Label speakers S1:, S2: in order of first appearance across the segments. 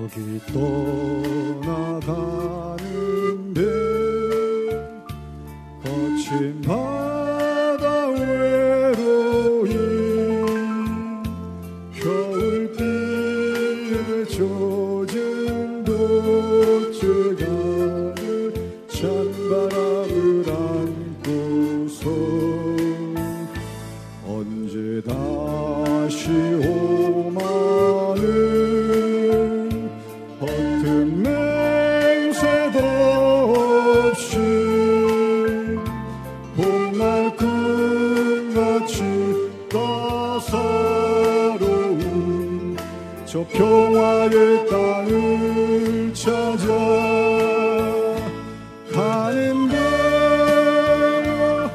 S1: 저기 떠나가는 배 거친 바다 외로인 겨울비에 젖은 돛제가를 찬바람을 안고서 언제 다시 오마는 허튼 맹세도 없이 봄날 꿈같이 따사로운 저 평화의 땅을 찾아 가는데요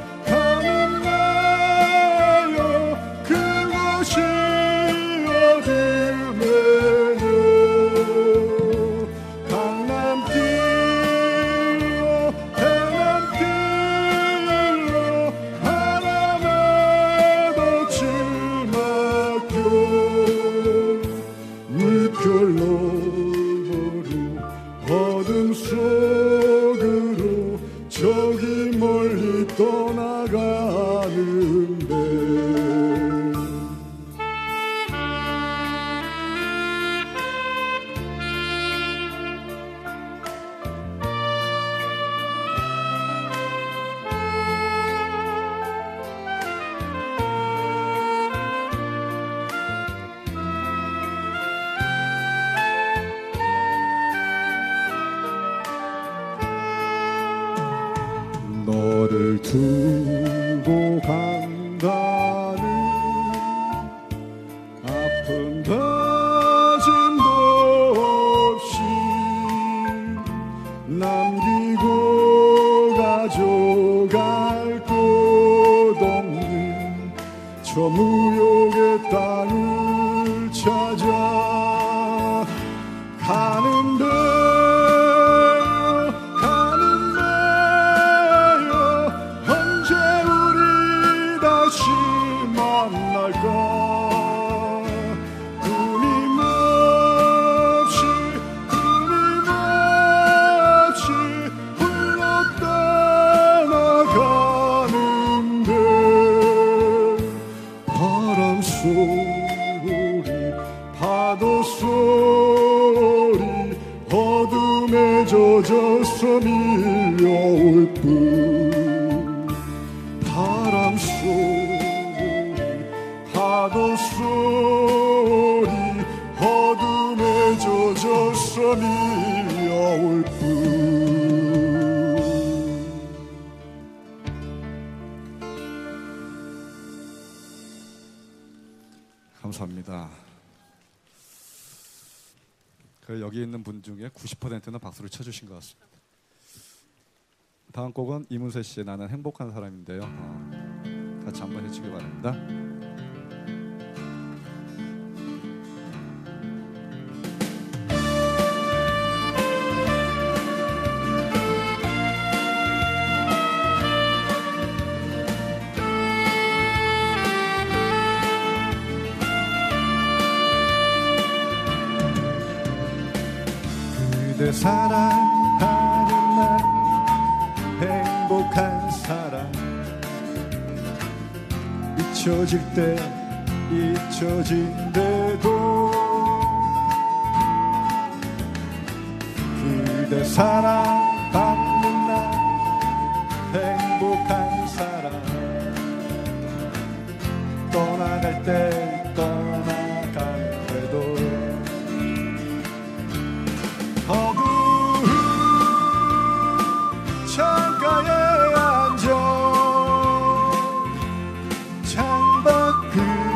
S1: 가는데요 그곳이 어디매요 강남길로 해남길로 바람에 돛을 맡겨 물결로 어둠 속으로 저기 멀리 떠나가는데 너를 두고 간다는 아픈 다짐도 없이 남기고 가져갈 것 없는 저 무역의 땅을 찾아 가는데 파도 소리 어둠에 젖어서 밀려올 뿐 바람 소리 파도 소리 어둠에 젖어서 밀려올 뿐 감사합니다. 여기 있는 분 중에 90%는 박수를 쳐주신 것 같습니다. 다음 곡은 이문세 씨의 나는 행복한 사람인데요. 같이 한번 해주시기 바랍니다. 그대 사랑하는 날 행복한 사람 잊혀질 때 잊혀진대도 그대 사랑받는 날 행복한 사람 떠나갈 때 떠나갈 때도 어두운 창가에 앉아 창밖을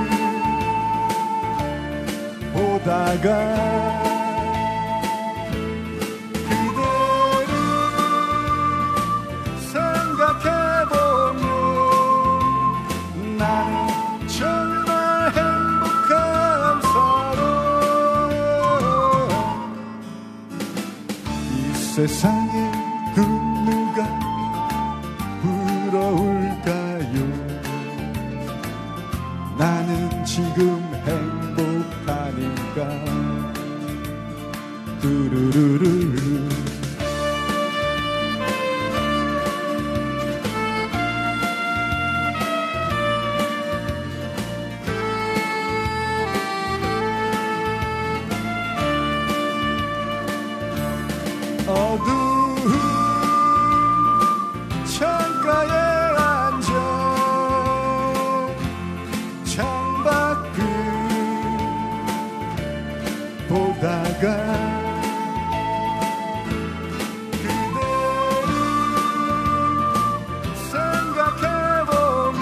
S1: 보다가 그대를 생각해보면 나는 정말 행복한 사람 이 세상에 그 누가 부러울까요? 나는 지금 행복하니까 뚜루루루루. 어두운 창가에 앉아 창밖을 보다가 그대를 생각해보면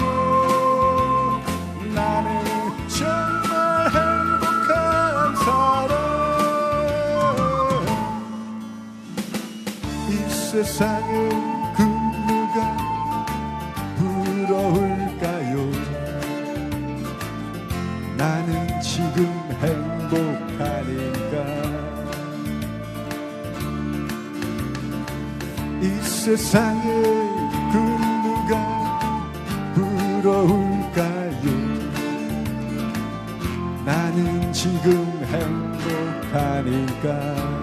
S1: 나는 정말 행복한 사람. 이 세상에 그 누가 부러울까요? 나는 지금 행복하니까. 이 세상에 그 누가 부러울까요? 나는 지금 행복하니까.